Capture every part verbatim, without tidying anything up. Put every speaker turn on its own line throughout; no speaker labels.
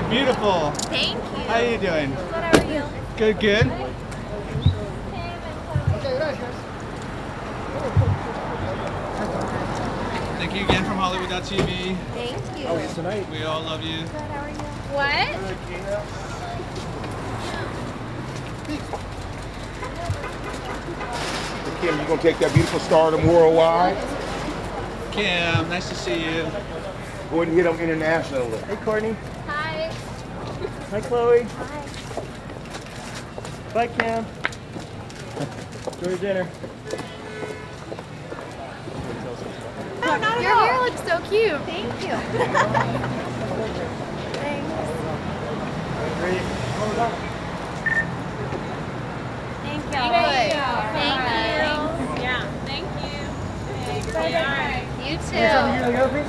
look beautiful.
Thank you.
How are you doing?
Good, how are you?
Good, good. Thank you again from Hollywood dot T V.
Thank you.
How are you tonight?
We all love you.
Good, how are you? What?
Kim, you gonna take that beautiful stardom worldwide?
Kim, nice to see you.
Go ahead and hit them internationally. Hey, Courtney.
Hi.
Hi, Chloe.
Hi.
Bye, Cam. Enjoy your dinner.
No, not Your hair looks so cute. Thank you. Thanks.
Great.
Thank you. Thank you. Thank you.
Yeah, thank you.
You too.
Here, please.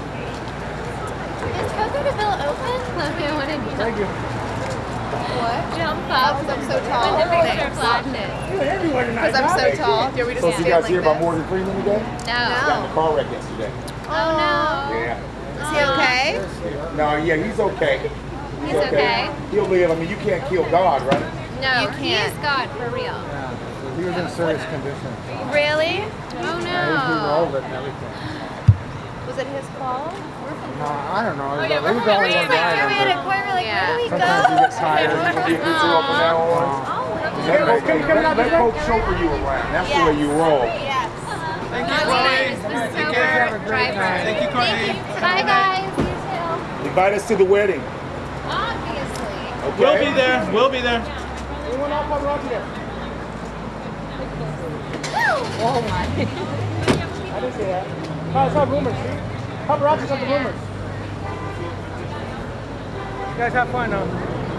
Is Coco DeVille open? Let me want to
Thank you.
What? Jump up. Because I'm so tall.
When the picture
Thanks.
flashed
it.
You're everywhere tonight.
Because I'm so tall. Do you want me to
So,
stand
you guys
like
hear about
this?
Morgan Freeman today?
No.
Got in a car wreck yesterday.
Oh no.
Yeah.
Is he okay?
No, yeah, he's okay.
He's okay.
He'll live. I mean, you can't kill God, right?
No, you can't. He is God for real.
He was in serious condition.
Really? Oh
He
no.
rolled it and everything.
Was it his fault?
No, I don't know.
Oh,
He
yeah,
was
we're
the only
We
one
just like
driving,
threw me in a
but
corner. We're like,
Yeah.
where do we
sometimes you
go?
get tired.
You can be a good from now on. Let, let, let, let Coach chauffeur you around. That's the way you roll.
Yes.
Thank you,
Oh,
Chloe.
nice. This is
Thank
so
you.
great.
Great night.
Thank you, Courtney.
Bye guys. You too.
Invite us to the wedding.
Obviously.
Okay?
We'll be there. We'll be there.
Anyone else paparazzi there?
Oh my.
I didn't say that. No, it's not rumors. See? Paparazzi's not the rumors. You guys have fun now.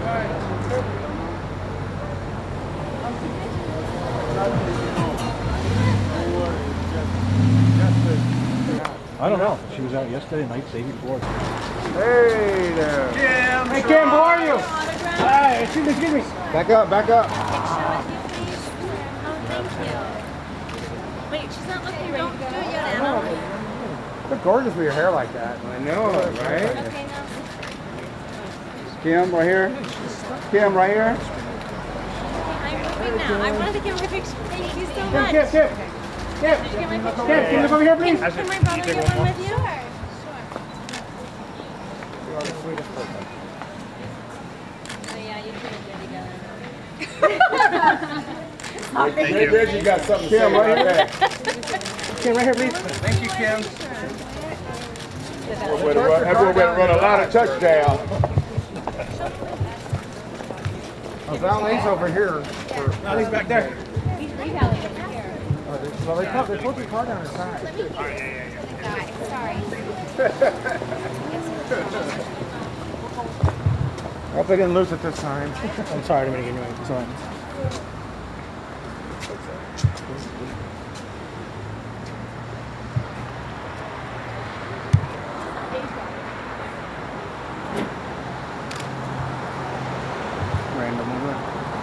I don't know. She was out yesterday night, day before. Hey there.
Kim.
Hey Kim, how are you? Hi, excuse me, excuse me. Back up, back up.
Oh, thank you. Wait, she's not looking ready. Don't do it yet, Anna.
Look gorgeous with your hair like that.
I know, right?
Okay, now.
Kim, right here. Kim, right here.
I'm moving now. I wanted to get my picture. Thank you so
Kim,
much.
Kim, Kim. Kim,
Get my picture.
Kim, can you look over here, please?
Can my brother get one with you?
You are the sweetest person.
Oh, yeah, you two are good together.
Thank you. Reggie got something to
Kim,
say
right
about
here.
that.
Kim, right here, please.
Thank you, Kim.
That's where to run, that's where to run a lot of touchdowns.
Oh, Valet's over here.
No, he's back there.
Oh, they, well, they put, they put the car down the side.
Sorry.
I hope they didn't lose it this time. I'm sorry, I didn't mean to get you. It's all right. Random over.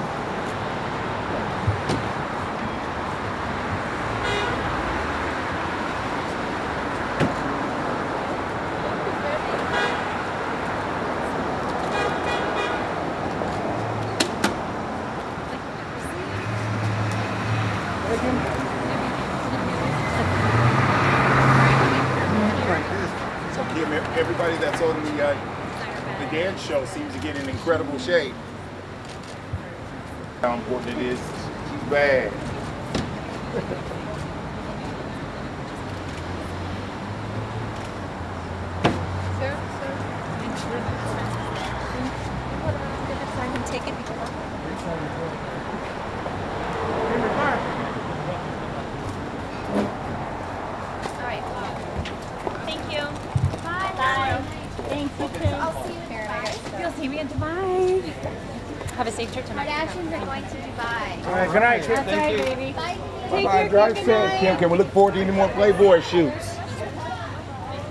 So Kim, everybody that's on the uh, the dance show seems to get in incredible shape. How important it is. She's bad.
Take it.
Thank you. Bye. Bye. Thank you, Kim.
I'll see you in Paradise.
You'll see me in Dubai. Have a safe trip tonight.
Kardashians are going to Dubai.
All right, good night, Kim.
That's right, baby.
Bye.
Take
Bye,
care,
drive
Kim.
safe, Kim. Can we look forward to any more Playboy shoots?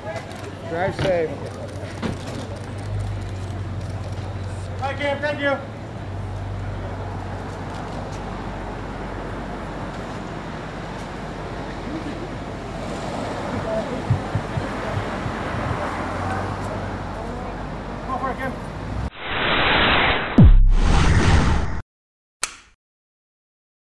Drive safe. Bye, Kim. Thank you.